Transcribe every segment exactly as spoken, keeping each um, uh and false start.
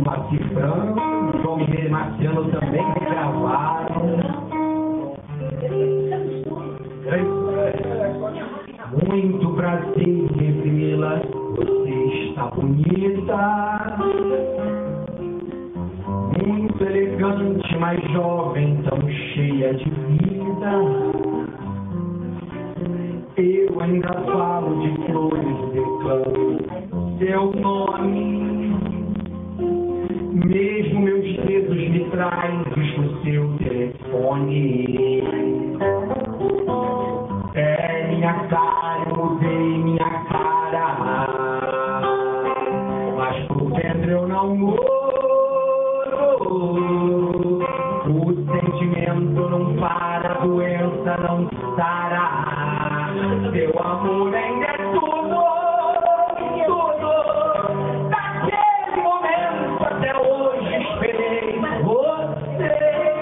Moacir Franco, João Mineiro e Marciano também regravaram. Muito prazer revê-la, você está bonita, muito elegante, mais jovem, tão cheia de vida. Eu ainda falo de flores, declamo seu nome, mesmo meus dedos me traem, busco seu telefone. É minha cara, eu mudei minha cara, mas por dentro eu não moro. O sentimento não para, a doença não sara. Seu amor ainda é tudo, tudo. Daquele momento até hoje esperei você.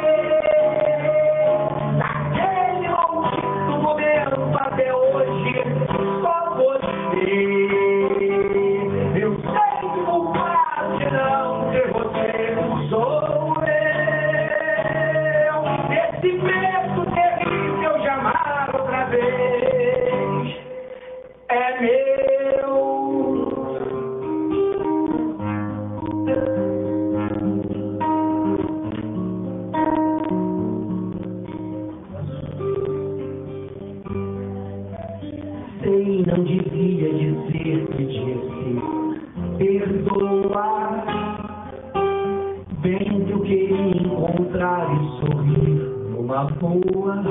Daquele maldito momento até hoje só você. Eu sei que o culpado de não ter você sou eu. Esse medo terrível de amar outra vez é meu. Sei, não devia dizer que disse perdoar. Bem que eu queria encontrar e sorrir numa boa.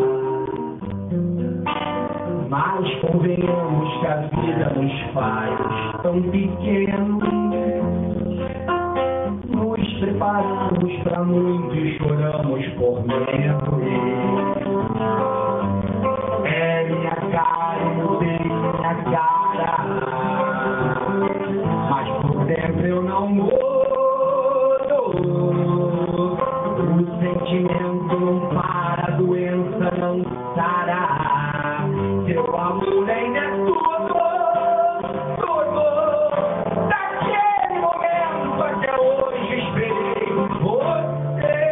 Mas convenhamos que a vida nos faz tão pequenos. Nos preparamos para muito e choramos por medo. É minha cara, eu mudei minha cara, mas por dentro eu não moro. O sentimento não para, a doença não sara. Seu amor ainda é tudo, tudo. Daquele momento até hoje esperei você.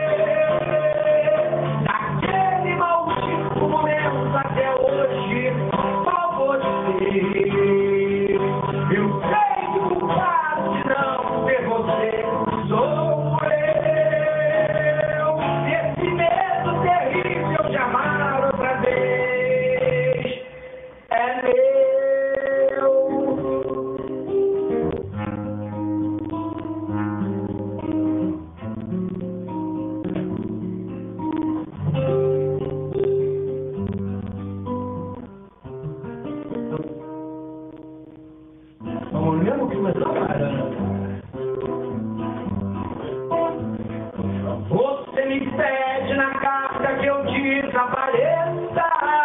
Daquele maldito momento até hoje só você. Eu sei que o culpado de não ter você sou eu. Esse medo terrível de amar outra vez é meu. Vamos mesmo começar, cara? Você me pede na carta que eu desapareça,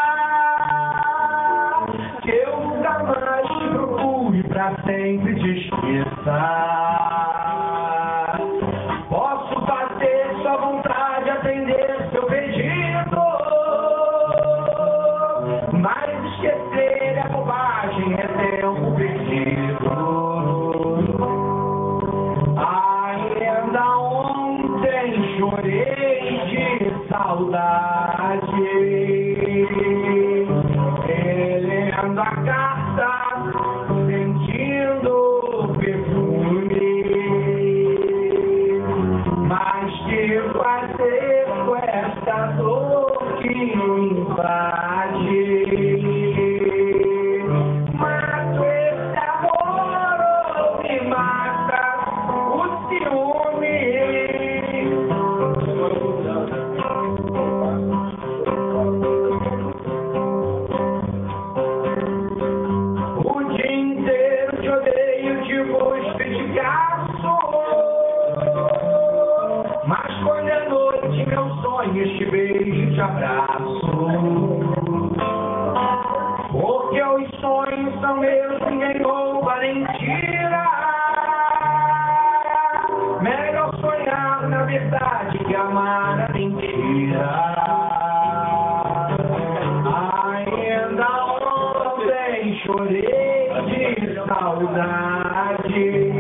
que eu nunca mais te procure, pra sempre te esqueça. Posso fazer sua vontade, atender seu pedido, mas esquecer é bobagem, é tempo perdido. Ainda ontem chorei de saudade, relendo a carta, sentindo o perfume. Mas que fazer com esta dor que me invade? Mato esse amor ou me mata o ciúme? O dia inteiro te odeio, te busco e te caço, mas quando é noite meus sonhos te beijo e te abraço. Porque os sonhos são meus, ninguém rouba nem tira. Melhor sonhar na verdade que amar a mentira. Ainda ontem chorei de saudade,